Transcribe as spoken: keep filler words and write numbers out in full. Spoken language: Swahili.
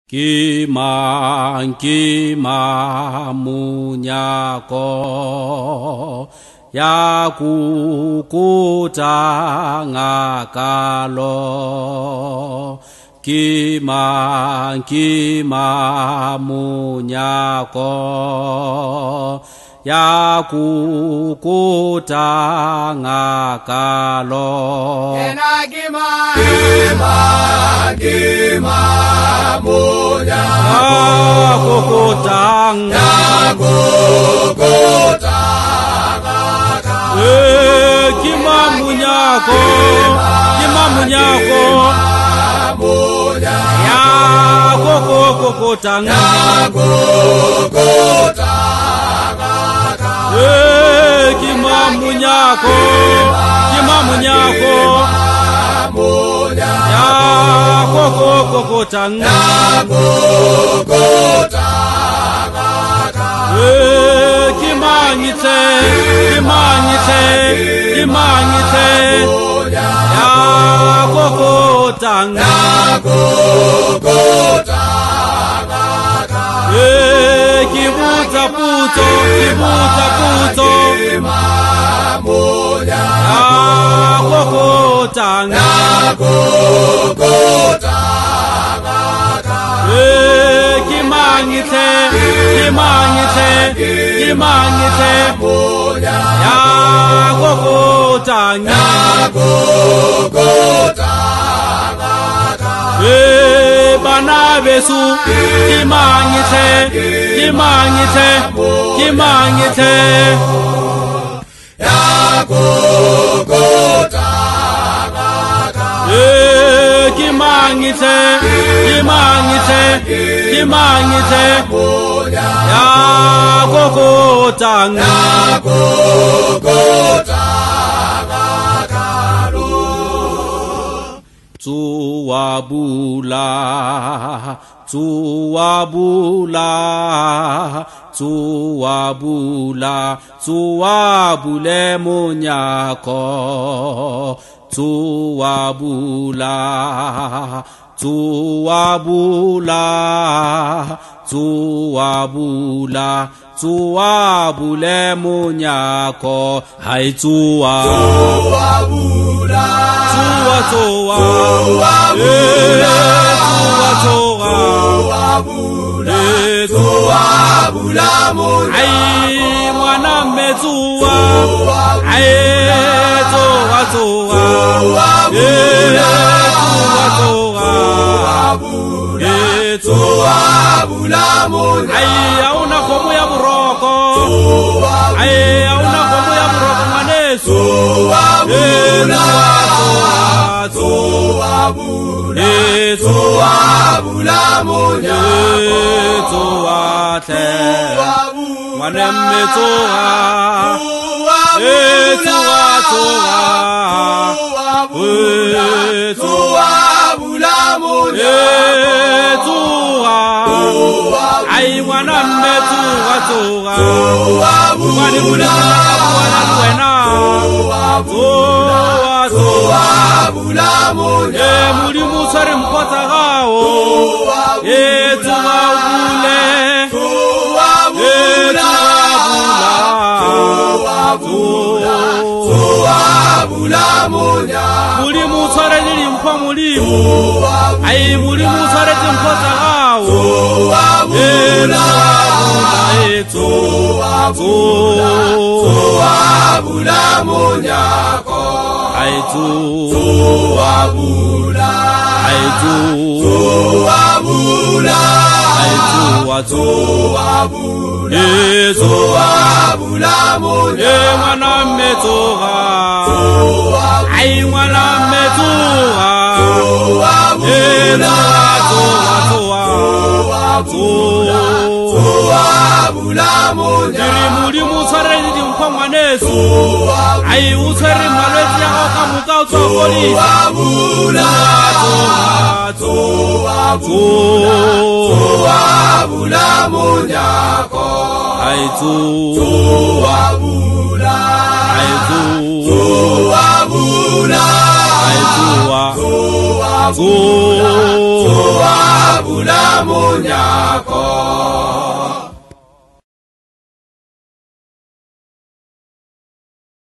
Kimang kima munyako ya kukutanga kalo Kimang kima munyako ya kukutanga kalo Ena kima kima munyako ya kukutanga ya kukutanga kalo kima munyako kima munyako ya kukutanga ya kukutanga kima munyako kima munyako ya kukutanga kimanyite kimanyite kimanyite ya kukutanga kibuta puto kibuta puto ya kukutanga kimanyite kimanyite kimanyite ya kukutanga bana besu kimanyite kimanyite kimanyite ya kukutanga kimanyite kimanyite kimanyite ya kukutanga Tuwabula, tuwabula, tuwabula, tuwabule munyako, tuwabula, tuwabula, tuwabula, tuwabule munyako, hai tuwa, tuwabula, tuwa tuwa, tuwa tuwa, tuwabula munyako, ai mwana metuwa, ai tuwa tuwa, tuwabula munyako, ai auna komu ya buroko, ai auna komu ya buroko manesu, tuwabula, tuwabula, tuwabula munyako, tuwate, mwanemme tuwa, tuwabula, tuwabula munyako, ai mwanemme tuwa tuwa, mwani mwana wena, tuwa tuwabula munyako, e muri musare mkota gao, e tuwa ule, tuwabula, tuwabula munyako, muri musare nili mkwa mulimu, ai muri musare mkota gao, tuwabula munyako, ai tuwabula, ai tuwabula, ai tuwa tuwabula, tuwabula munyako, e mwana metuwa, ai mwana metuwa, tuwabula, tuwabula munyako, muri musare ndi mkwa mwanesu, ai usare malezi ya kamuka utokoli, tuwabula, tuwabula munyako, ai tuwabula, ai tuwabula, ai tuwa tuwabula, Suwa bula munyako.